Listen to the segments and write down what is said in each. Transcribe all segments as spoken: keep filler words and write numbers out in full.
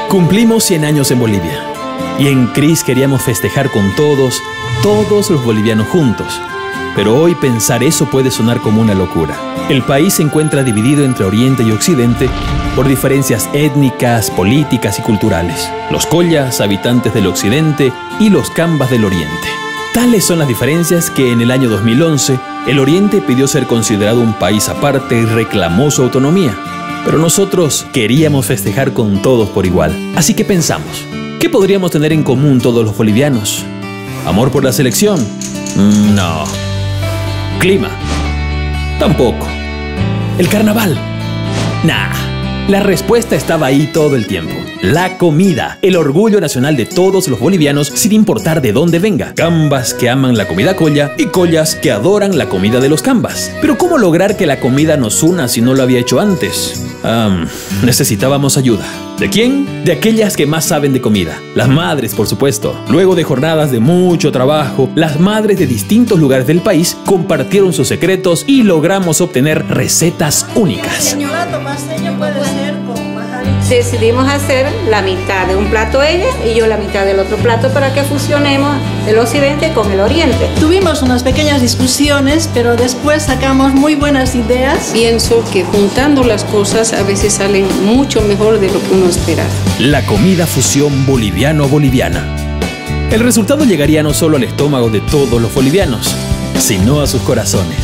Cumplimos cien años en Bolivia y en Cris queríamos festejar con todos, todos los bolivianos juntos. Pero hoy pensar eso puede sonar como una locura. El país se encuentra dividido entre Oriente y Occidente por diferencias étnicas, políticas y culturales. Los collas, habitantes del Occidente, y los cambas del Oriente. Tales son las diferencias que en el año dos mil once el Oriente pidió ser considerado un país aparte y reclamó su autonomía. Pero nosotros queríamos festejar con todos por igual. Así que pensamos, ¿qué podríamos tener en común todos los bolivianos? ¿Amor por la selección? Mm, no. ¿Clima? Tampoco. ¿El carnaval? Nah. La respuesta estaba ahí todo el tiempo. La comida, el orgullo nacional de todos los bolivianos sin importar de dónde venga. Cambas que aman la comida colla y collas que adoran la comida de los cambas. Pero ¿cómo lograr que la comida nos una si no lo había hecho antes? Um, necesitábamos ayuda. ¿De quién? De aquellas que más saben de comida. Las madres, por supuesto. Luego de jornadas de mucho trabajo, las madres de distintos lugares del país compartieron sus secretos y logramos obtener recetas únicas. Señora tomaseño puede ser con majaritos. Decidimos hacer la mitad de un plato ellas y yo la mitad del otro plato para que fusionemos el occidente con el oriente. Tuvimos unas pequeñas discusiones, pero después sacamos muy buenas ideas. Pienso que juntando las cosas a veces salen mucho mejor de lo que uno esperaba. La comida fusión boliviano-boliviana. El resultado llegaría no solo al estómago de todos los bolivianos, sino a sus corazones.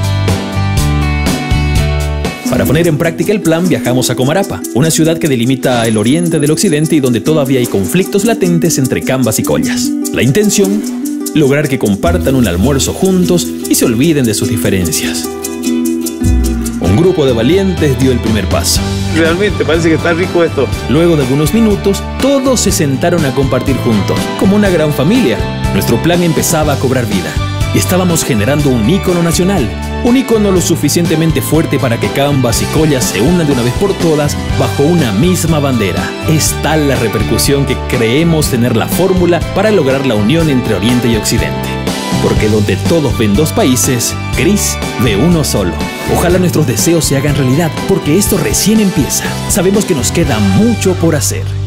Para poner en práctica el plan, viajamos a Comarapa, una ciudad que delimita el oriente del occidente y donde todavía hay conflictos latentes entre cambas y collas. La intención, lograr que compartan un almuerzo juntos y se olviden de sus diferencias. Un grupo de valientes dio el primer paso. Realmente parece que está rico esto. Luego de algunos minutos, todos se sentaron a compartir juntos, como una gran familia. Nuestro plan empezaba a cobrar vida y estábamos generando un ícono nacional. Un ícono lo suficientemente fuerte para que cambas y collas se unan de una vez por todas bajo una misma bandera. Es tal la repercusión que creemos tener la fórmula para lograr la unión entre Oriente y Occidente. Porque donde todos ven dos países, Cris ve uno solo. Ojalá nuestros deseos se hagan realidad, porque esto recién empieza. Sabemos que nos queda mucho por hacer.